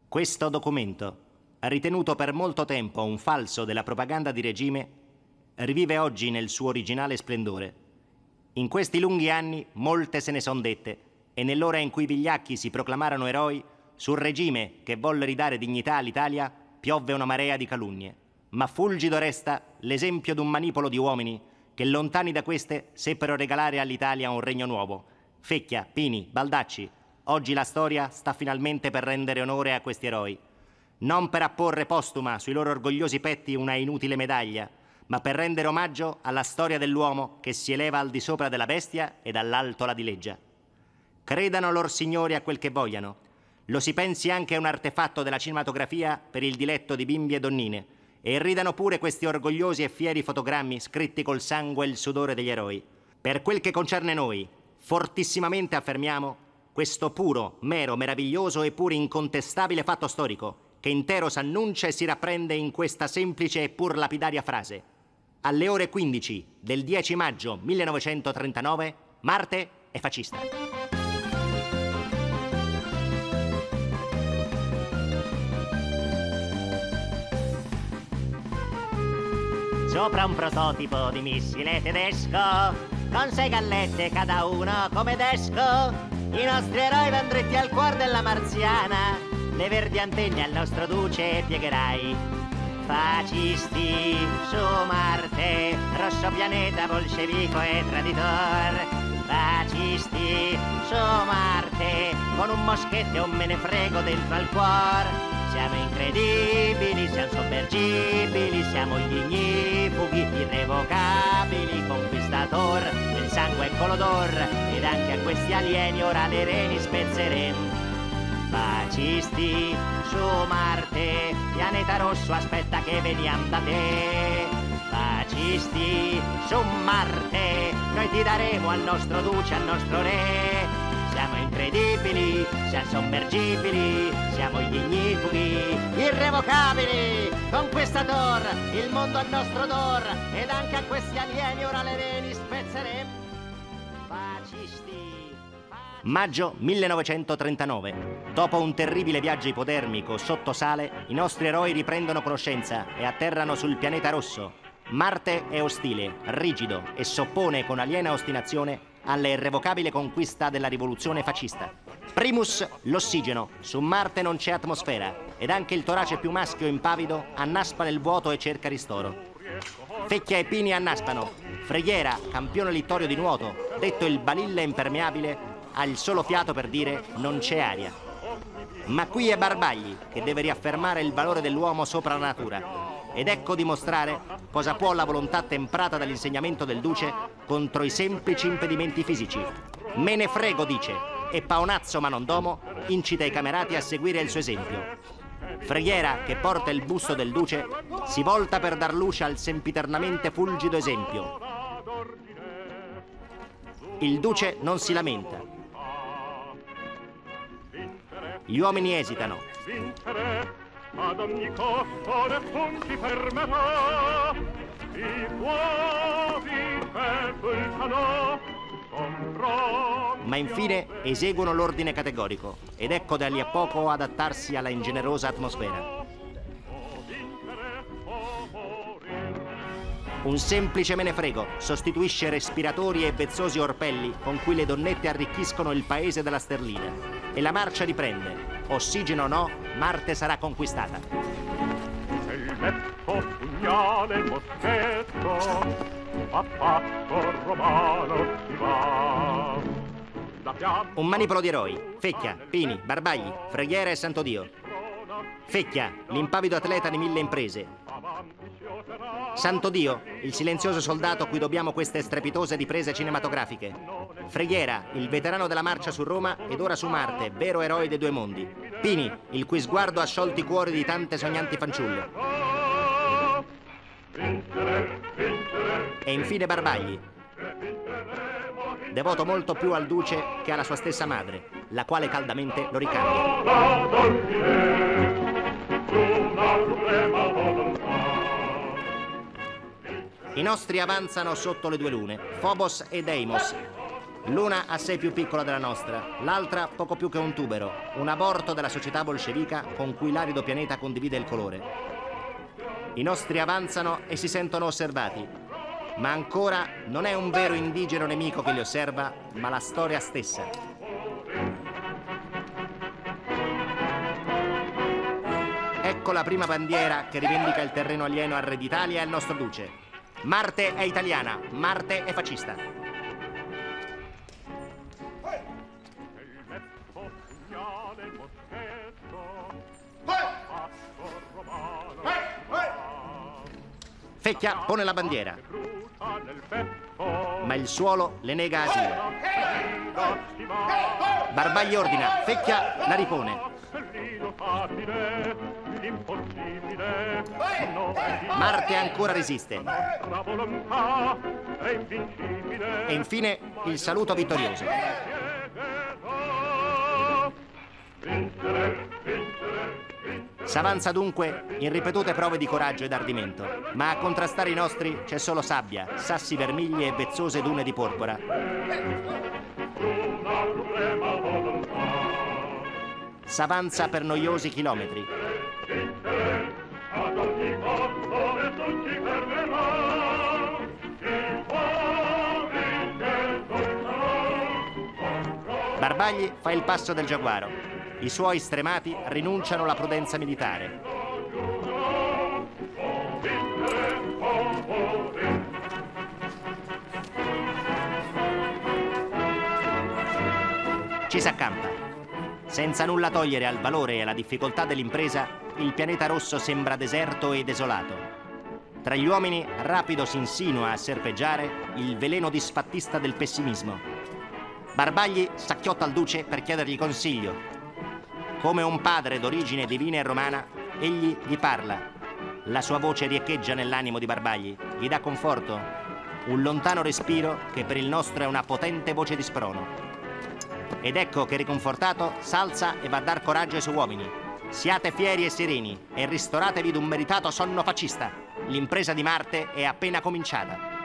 Questo documento, ritenuto per molto tempo un falso della propaganda di regime, rivive oggi nel suo originale splendore. In questi lunghi anni molte se ne son dette e nell'ora in cui i vigliacchi si proclamarono eroi, sul regime che volle ridare dignità all'Italia piovve una marea di calunnie. Ma fulgido resta l'esempio d'un manipolo di uomini che lontani da queste seppero regalare all'Italia un regno nuovo. Fecchia, Pini, Baldacci, oggi la storia sta finalmente per rendere onore a questi eroi. Non per apporre postuma sui loro orgogliosi petti una inutile medaglia, ma per rendere omaggio alla storia dell'uomo che si eleva al di sopra della bestia e dall'alto la dileggia. Credano lor signori a quel che vogliano. Lo si pensi anche a un artefatto della cinematografia per il diletto di bimbi e donnine, e ridano pure questi orgogliosi e fieri fotogrammi scritti col sangue e il sudore degli eroi. Per quel che concerne noi, fortissimamente affermiamo questo puro, mero, meraviglioso e pure incontestabile fatto storico, che intero s'annuncia e si rapprende in questa semplice e pur lapidaria frase. Alle ore 15 del 10 maggio 1939, Marte è fascista. Sopra un prototipo di missile tedesco, con 6 gallette cada uno come desco, i nostri eroi van dritti al cuore della marziana, le verdi antenne al nostro duce piegherai. Fascisti su Marte, rosso pianeta bolscevico e traditor. Fascisti su Marte, con un moschetto e un me ne frego dentro al cuore. Siamo incredibili, siamo sommergibili, siamo gli ignifughi, irrevocabili, conquistator del sangue e colodor, ed anche a questi alieni ora le reni spezzeremo. Fascisti su Marte, pianeta rosso aspetta che veniamo da te. Fascisti su Marte, noi ti daremo al nostro duce, al nostro re. Siamo incredibili, siamo sommergibili, siamo gli ignifughi, irrevocabili, conquistator, il mondo al nostro odor, ed anche a questi alieni ora le reni spezzeremo. Fascisti. Maggio 1939. Dopo un terribile viaggio ipodermico sotto sale, i nostri eroi riprendono conoscenza e atterrano sul pianeta rosso. Marte è ostile, rigido e s'oppone con aliena ostinazione alla irrevocabile conquista della rivoluzione fascista. Primus, l'ossigeno. Su Marte non c'è atmosfera ed anche il torace più maschio impavido annaspa nel vuoto e cerca ristoro. Fecchia e Pini annaspano. Freghiera, campione littorio di nuoto, detto il balilla impermeabile, ha il solo fiato per dire non c'è aria. Ma qui è Barbagli che deve riaffermare il valore dell'uomo sopra la natura. Ed ecco dimostrare cosa può la volontà temprata dall'insegnamento del Duce contro i semplici impedimenti fisici. Me ne frego, dice, e Paonazzo ma non domo incita i camerati a seguire il suo esempio. Freghiera, che porta il busto del Duce, si volta per dar luce al sempiternamente fulgido esempio. Il Duce non si lamenta. Gli uomini esitano. Ad ogni costo nessun si fermerà, i fuochi che pulsano contro. Ma infine eseguono l'ordine categorico ed ecco da lì a poco adattarsi alla ingenerosa atmosfera. Un semplice me ne frego sostituisce respiratori e vezzosi orpelli con cui le donnette arricchiscono il paese della sterlina. E la marcia riprende. Ossigeno o no, Marte sarà conquistata. E il letto, pugnale, moschetto, a passo romano si va. Un manipolo di eroi. Fecchia, Pini, Barbagli, Freghiera e Santodio. Fecchia, l'impavido atleta di 1000 imprese. Santodio, il silenzioso soldato a cui dobbiamo queste strepitose riprese cinematografiche. Freghiera, il veterano della marcia su Roma ed ora su Marte, vero eroe dei due mondi. Pini, il cui sguardo ha sciolto i cuori di tante sognanti fanciulle. E infine Barbagli, devoto molto più al Duce che alla sua stessa madre, la quale caldamente lo ricambia. I nostri avanzano sotto le due lune, Phobos e Deimos. L'una assai più piccola della nostra, l'altra poco più che un tubero, un aborto della società bolscevica con cui l'arido pianeta condivide il colore. I nostri avanzano e si sentono osservati, ma ancora non è un vero indigeno nemico che li osserva, ma la storia stessa. Ecco la prima bandiera che rivendica il terreno alieno al re d'Italia e al nostro duce. Marte è italiana, Marte è fascista. Fecchia pone la bandiera, ma il suolo le nega asilo. Barbagli ordina, Fecchia la ripone. Marte ancora resiste. E infine il saluto vittorioso. S'avanza dunque in ripetute prove di coraggio ed ardimento, ma a contrastare i nostri c'è solo sabbia, sassi vermigli e vezzose dune di porpora. S'avanza per noiosi chilometri. Barbagli fa il passo del giaguaro. I suoi stremati rinunciano alla prudenza militare. Ci s'accampa. Senza nulla togliere al valore e alla difficoltà dell'impresa, il pianeta rosso sembra deserto e desolato. Tra gli uomini rapido si insinua a serpeggiare il veleno disfattista del pessimismo. Barbagli s'acchiotta al duce per chiedergli consiglio. Come un padre d'origine divina e romana, egli gli parla. La sua voce riecheggia nell'animo di Barbagli, gli dà conforto, un lontano respiro che per il nostro è una potente voce di sprono. Ed ecco che riconfortato s'alza e va a dar coraggio ai suoi uomini. Siate fieri e sereni e ristoratevi d'un meritato sonno fascista. L'impresa di Marte è appena cominciata.